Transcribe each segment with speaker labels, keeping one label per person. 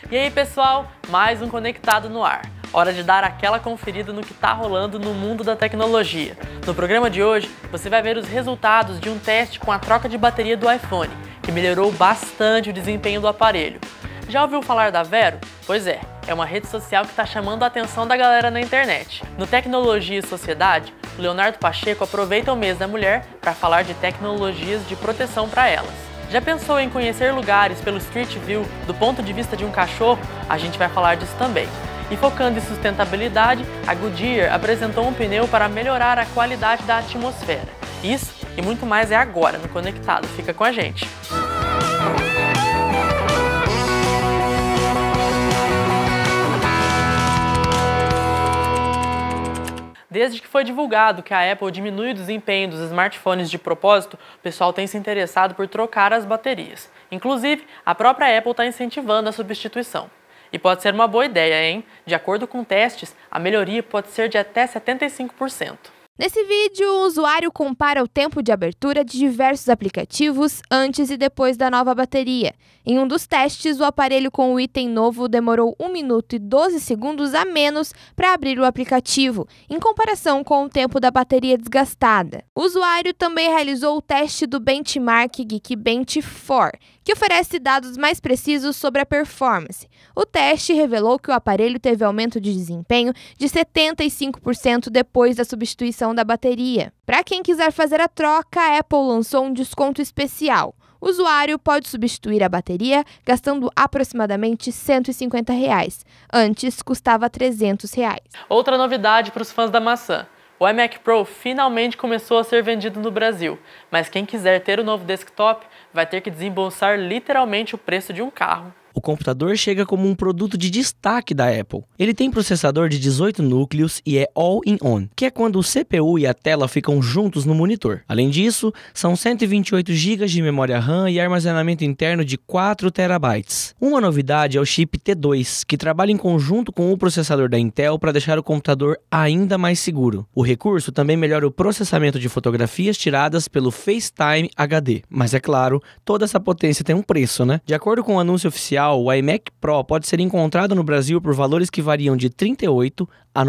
Speaker 1: E aí pessoal, mais um Conectado no Ar. Hora de dar aquela conferida no que está rolando no mundo da tecnologia. No programa de hoje, você vai ver os resultados de um teste com a troca de bateria do iPhone, que melhorou bastante o desempenho do aparelho. Já ouviu falar da Vero? Pois é uma rede social que está chamando a atenção da galera na internet. No Tecnologia e Sociedade, o Leonardo Pacheco aproveita o mês da mulher para falar de tecnologias de proteção para elas. Já pensou em conhecer lugares pelo Street View do ponto de vista de um cachorro? A gente vai falar disso também. E focando em sustentabilidade, a Goodyear apresentou um pneu para melhorar a qualidade da atmosfera. Isso e muito mais é agora no Conectado. Fica com a gente! Desde que foi divulgado que a Apple diminui o desempenho dos smartphones de propósito, o pessoal tem se interessado por trocar as baterias. Inclusive, a própria Apple está incentivando a substituição. E pode ser uma boa ideia, hein? De acordo com testes, a melhoria pode ser de até 75%.
Speaker 2: Nesse vídeo, o usuário compara o tempo de abertura de diversos aplicativos antes e depois da nova bateria. Em um dos testes, o aparelho com o item novo demorou 1 minuto e 12 segundos a menos para abrir o aplicativo, em comparação com o tempo da bateria desgastada. O usuário também realizou o teste do benchmark Geekbench 4, que oferece dados mais precisos sobre a performance. O teste revelou que o aparelho teve aumento de desempenho de 75% depois da substituição da bateria. Para quem quiser fazer a troca, a Apple lançou um desconto especial. O usuário pode substituir a bateria gastando aproximadamente R$ 150. Antes, custava R$ 300.
Speaker 1: Outra novidade para os fãs da maçã. O iMac Pro finalmente começou a ser vendido no Brasil, mas quem quiser ter o novo desktop vai ter que desembolsar literalmente o preço de um carro.
Speaker 3: O computador chega como um produto de destaque da Apple. Ele tem processador de 18 núcleos e é All-in-One, que é quando o CPU e a tela ficam juntos no monitor. Além disso, são 128 GB de memória RAM e armazenamento interno de 4 TB. Uma novidade é o chip T2, que trabalha em conjunto com o processador da Intel para deixar o computador ainda mais seguro. O recurso também melhora o processamento de fotografias tiradas pelo FaceTime HD. Mas é claro, toda essa potência tem um preço, né? De acordo com o anúncio oficial, o iMac Pro pode ser encontrado no Brasil por valores que variam de R$ 38 a R$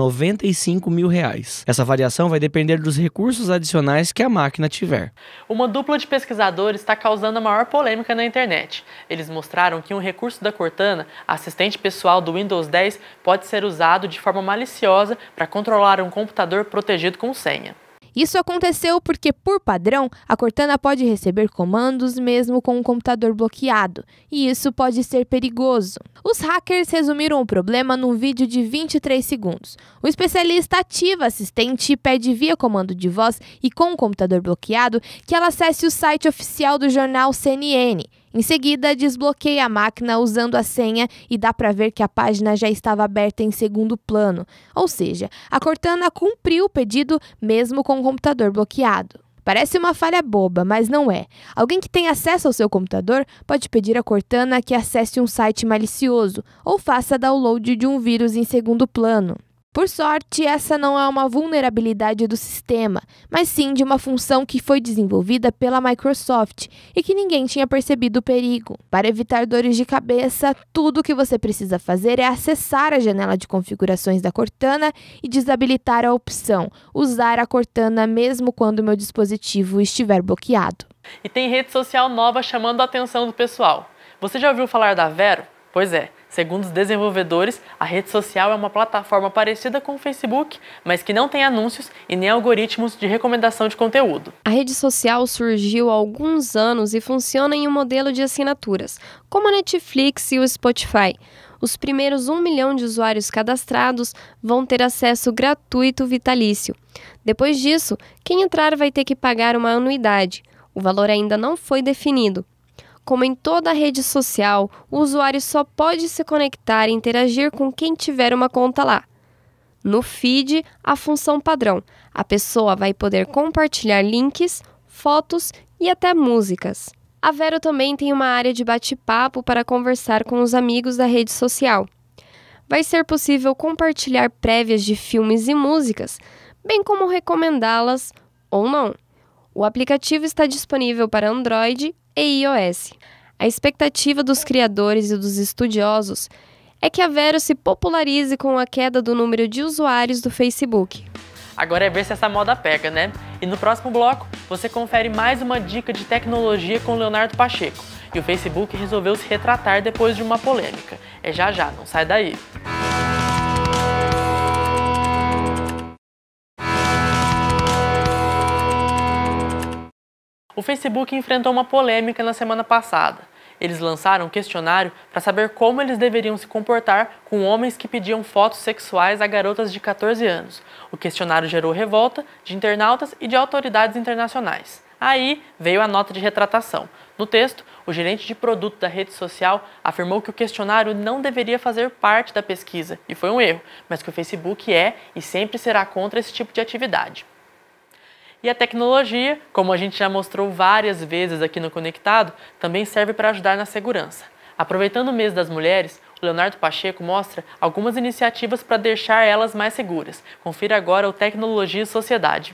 Speaker 3: 95 mil. Essa variação vai depender dos recursos adicionais que a máquina tiver.
Speaker 1: Uma dupla de pesquisadores está causando a maior polêmica na internet. Eles mostraram que um recurso da Cortana, assistente pessoal do Windows 10, pode ser usado de forma maliciosa para controlar um computador protegido com senha.
Speaker 2: Isso aconteceu porque, por padrão, a Cortana pode receber comandos mesmo com o computador bloqueado, e isso pode ser perigoso. Os hackers resumiram o problema num vídeo de 23 segundos. O especialista ativa a assistente e pede via comando de voz e com o computador bloqueado que ela acesse o site oficial do jornal CNN. Em seguida, desbloqueia a máquina usando a senha e dá para ver que a página já estava aberta em segundo plano. Ou seja, a Cortana cumpriu o pedido mesmo com o computador bloqueado. Parece uma falha boba, mas não é. Alguém que tem acesso ao seu computador pode pedir à Cortana que acesse um site malicioso ou faça download de um vírus em segundo plano. Por sorte, essa não é uma vulnerabilidade do sistema, mas sim de uma função que foi desenvolvida pela Microsoft e que ninguém tinha percebido o perigo. Para evitar dores de cabeça, tudo o que você precisa fazer é acessar a janela de configurações da Cortana e desabilitar a opção "Usar a Cortana mesmo quando meu dispositivo estiver bloqueado".
Speaker 1: E tem rede social nova chamando a atenção do pessoal. Você já ouviu falar da Vero? Pois é. Segundo os desenvolvedores, a rede social é uma plataforma parecida com o Facebook, mas que não tem anúncios e nem algoritmos de recomendação de conteúdo.
Speaker 4: A rede social surgiu há alguns anos e funciona em um modelo de assinaturas, como a Netflix e o Spotify. Os primeiros 1 milhão de usuários cadastrados vão ter acesso gratuito vitalício. Depois disso, quem entrar vai ter que pagar uma anuidade. O valor ainda não foi definido. Como em toda rede social, o usuário só pode se conectar e interagir com quem tiver uma conta lá. No feed, a função padrão. A pessoa vai poder compartilhar links, fotos e até músicas. A Vero também tem uma área de bate-papo para conversar com os amigos da rede social. Vai ser possível compartilhar prévias de filmes e músicas, bem como recomendá-las ou não. O aplicativo está disponível para Android e iOS. A expectativa dos criadores e dos estudiosos é que a Vero se popularize com a queda do número de usuários do Facebook.
Speaker 1: Agora é ver se essa moda pega, né? E no próximo bloco, você confere mais uma dica de tecnologia com Leonardo Pacheco. E o Facebook resolveu se retratar depois de uma polêmica. É já já, não sai daí. O Facebook enfrentou uma polêmica na semana passada. Eles lançaram um questionário para saber como eles deveriam se comportar com homens que pediam fotos sexuais a garotas de 14 anos. O questionário gerou revolta de internautas e de autoridades internacionais. Aí veio a nota de retratação. No texto, o gerente de produto da rede social afirmou que o questionário não deveria fazer parte da pesquisa, e foi um erro, mas que o Facebook é e sempre será contra esse tipo de atividade. E a tecnologia, como a gente já mostrou várias vezes aqui no Conectado, também serve para ajudar na segurança. Aproveitando o mês das mulheres, o Leonardo Pacheco mostra algumas iniciativas para deixar elas mais seguras. Confira agora o Tecnologia e Sociedade.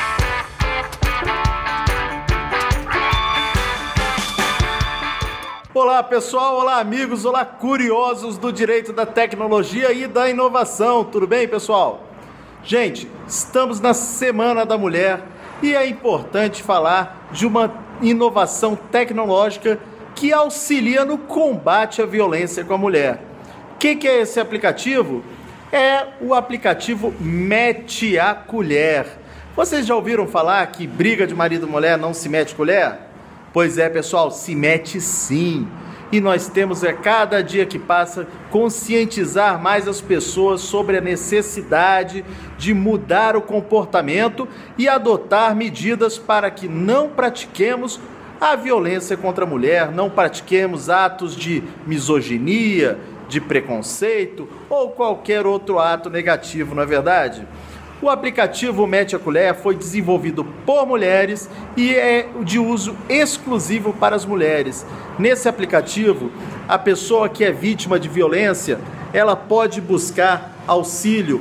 Speaker 5: Olá pessoal, olá amigos, olá curiosos do direito da tecnologia e da inovação, tudo bem pessoal? Gente, estamos na Semana da Mulher e é importante falar de uma inovação tecnológica que auxilia no combate à violência com a mulher. O que é esse aplicativo? É o aplicativo Mete a Colher. Vocês já ouviram falar que briga de marido e mulher não se mete colher? Pois é, pessoal, se mete sim. E nós temos, cada dia que passa, conscientizar mais as pessoas sobre a necessidade de mudar o comportamento e adotar medidas para que não pratiquemos a violência contra a mulher, não pratiquemos atos de misoginia, de preconceito ou qualquer outro ato negativo, não é verdade? O aplicativo Mete a Colher foi desenvolvido por mulheres e é de uso exclusivo para as mulheres. Nesse aplicativo, a pessoa que é vítima de violência, ela pode buscar auxílio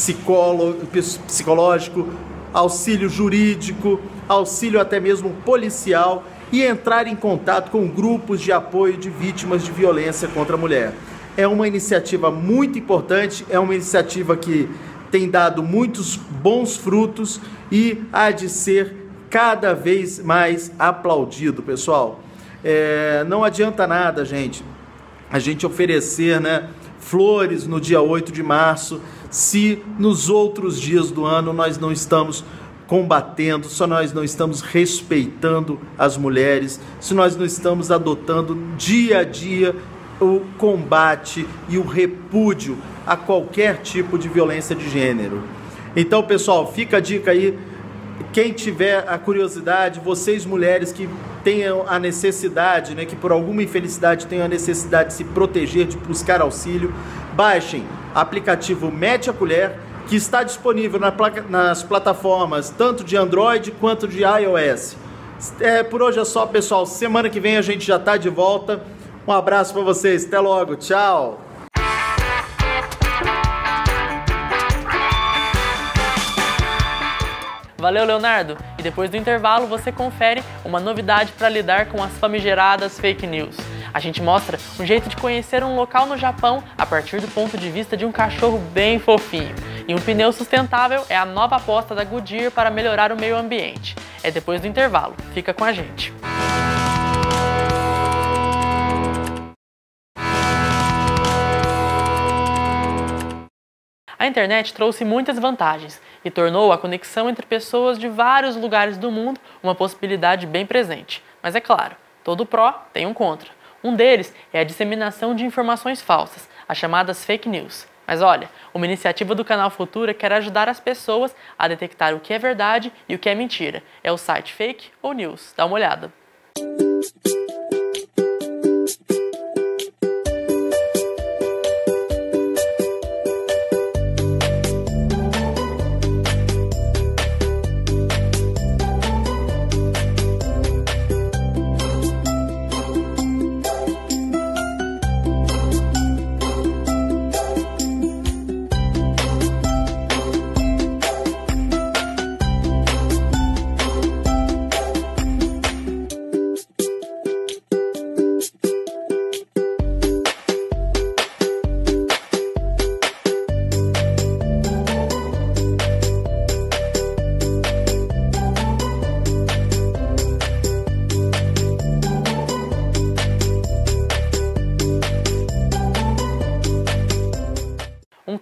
Speaker 5: psicológico, auxílio jurídico, auxílio até mesmo policial e entrar em contato com grupos de apoio de vítimas de violência contra a mulher. É uma iniciativa muito importante, é uma iniciativa que tem dado muitos bons frutos e há de ser cada vez mais aplaudido, pessoal. Não adianta nada, a gente oferecer, flores no dia 8 de março, se nos outros dias do ano nós não estamos combatendo, se nós não estamos respeitando as mulheres, se nós não estamos adotando dia a dia o combate e o repúdio a qualquer tipo de violência de gênero. Então, pessoal, fica a dica aí, quem tiver a curiosidade, vocês mulheres que tenham a necessidade, que por alguma infelicidade tenham a necessidade de se proteger, de buscar auxílio, baixem o aplicativo Mete a Colher, que está disponível nas plataformas tanto de Android quanto de iOS. Por hoje é só, pessoal, semana que vem a gente já está de volta. Um abraço para vocês, até logo, tchau!
Speaker 1: Valeu, Leonardo! E depois do intervalo você confere uma novidade para lidar com as famigeradas fake news. A gente mostra um jeito de conhecer um local no Japão a partir do ponto de vista de um cachorro bem fofinho. E um pneu sustentável é a nova aposta da Goodyear para melhorar o meio ambiente. É depois do intervalo. Fica com a gente. A internet trouxe muitas vantagens e tornou a conexão entre pessoas de vários lugares do mundo uma possibilidade bem presente. Mas é claro, todo pró tem um contra. Um deles é a disseminação de informações falsas, as chamadas fake news. Mas olha, uma iniciativa do canal Futura quer ajudar as pessoas a detectar o que é verdade e o que é mentira. É o site Fake ou News. Dá uma olhada.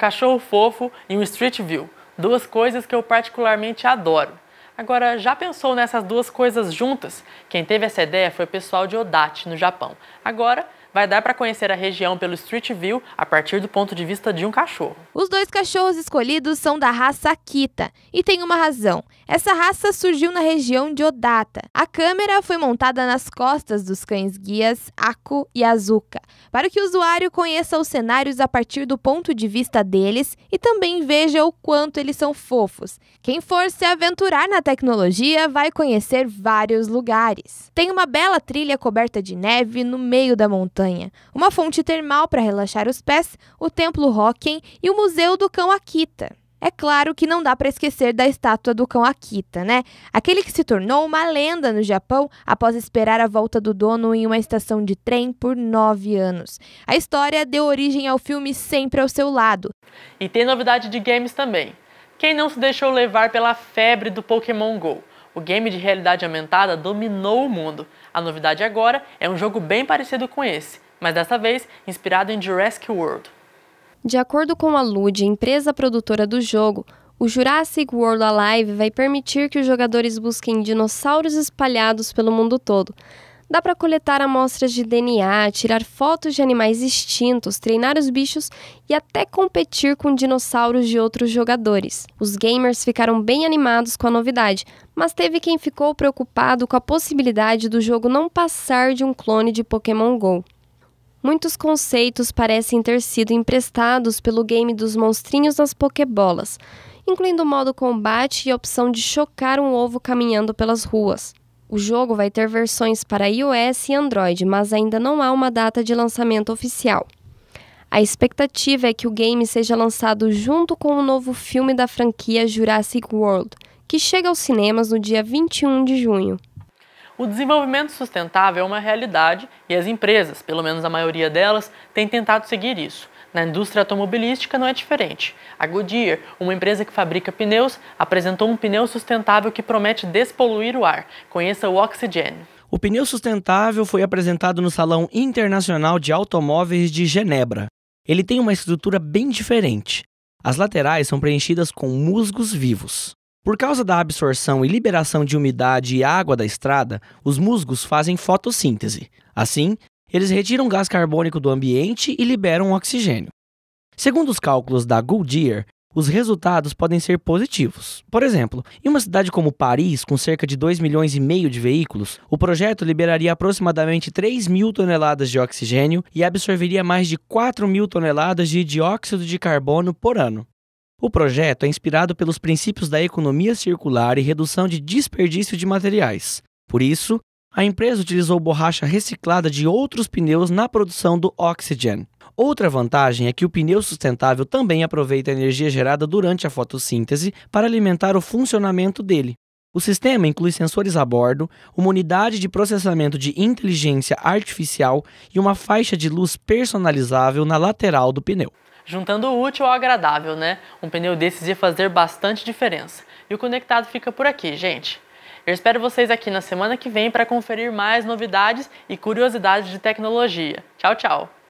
Speaker 1: cachorro fofo e um Street View, duas coisas que eu particularmente adoro. Agora, já pensou nessas duas coisas juntas? Quem teve essa ideia foi o pessoal de Odate, no Japão. Agora, vai dar para conhecer a região pelo Street View a partir do ponto de vista de um cachorro.
Speaker 2: Os dois cachorros escolhidos são da raça Akita, e tem uma razão. Essa raça surgiu na região de Odata. A câmera foi montada nas costas dos cães-guias Aku e Azuka, para que o usuário conheça os cenários a partir do ponto de vista deles e também veja o quanto eles são fofos. Quem for se aventurar na tecnologia vai conhecer vários lugares. Tem uma bela trilha coberta de neve no meio da montanha, uma fonte termal para relaxar os pés, o templo Hokken e o museu do cão Akita. É claro que não dá para esquecer da estátua do cão Akita, né? Aquele que se tornou uma lenda no Japão após esperar a volta do dono em uma estação de trem por 9 anos. A história deu origem ao filme Sempre ao Seu Lado.
Speaker 1: E tem novidade de games também. Quem não se deixou levar pela febre do Pokémon GO? O game de realidade aumentada dominou o mundo. A novidade agora é um jogo bem parecido com esse, mas dessa vez inspirado em Jurassic World.
Speaker 4: De acordo com a Lud, empresa produtora do jogo, o Jurassic World Alive vai permitir que os jogadores busquem dinossauros espalhados pelo mundo todo. Dá para coletar amostras de DNA, tirar fotos de animais extintos, treinar os bichos e até competir com dinossauros de outros jogadores. Os gamers ficaram bem animados com a novidade, mas teve quem ficou preocupado com a possibilidade do jogo não passar de um clone de Pokémon GO. Muitos conceitos parecem ter sido emprestados pelo game dos monstrinhos nas Pokébolas, incluindo o modo combate e a opção de chocar um ovo caminhando pelas ruas. O jogo vai ter versões para iOS e Android, mas ainda não há uma data de lançamento oficial. A expectativa é que o game seja lançado junto com o novo filme da franquia Jurassic World, que chega aos cinemas no dia 21 de junho.
Speaker 1: O desenvolvimento sustentável é uma realidade e as empresas, pelo menos a maioria delas, têm tentado seguir isso. Na indústria automobilística não é diferente. A Goodyear, uma empresa que fabrica pneus, apresentou um pneu sustentável que promete despoluir o ar. Conheça o Oxygen.
Speaker 3: O pneu sustentável foi apresentado no Salão Internacional de Automóveis de Genebra. Ele tem uma estrutura bem diferente. As laterais são preenchidas com musgos vivos. Por causa da absorção e liberação de umidade e água da estrada, os musgos fazem fotossíntese. Assim, eles retiram gás carbônico do ambiente e liberam oxigênio. Segundo os cálculos da Goodyear, os resultados podem ser positivos. Por exemplo, em uma cidade como Paris, com cerca de 2,5 milhões de veículos, o projeto liberaria aproximadamente 3.000 toneladas de oxigênio e absorveria mais de 4.000 toneladas de dióxido de carbono por ano. O projeto é inspirado pelos princípios da economia circular e redução de desperdício de materiais. Por isso, a empresa utilizou borracha reciclada de outros pneus na produção do Oxygen. Outra vantagem é que o pneu sustentável também aproveita a energia gerada durante a fotossíntese para alimentar o funcionamento dele. O sistema inclui sensores a bordo, uma unidade de processamento de inteligência artificial e uma faixa de luz personalizável na lateral do pneu.
Speaker 1: Juntando o útil ao agradável, né? Um pneu desses ia fazer bastante diferença. E o Conectado fica por aqui, gente. Eu espero vocês aqui na semana que vem para conferir mais novidades e curiosidades de tecnologia. Tchau, tchau!